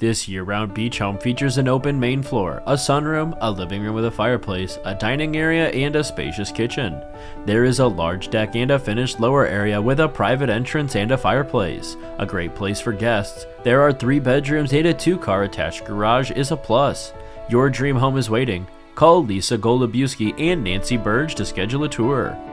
This year-round beach home features an open main floor, a sunroom, a living room with a fireplace, a dining area, and a spacious kitchen. There is a large deck and a finished lower area with a private entrance and a fireplace. A great place for guests. There are 3 bedrooms and a 2-car attached garage is a plus. Your dream home is waiting. Call Lisa Golebiewski and Nancy Burge to schedule a tour.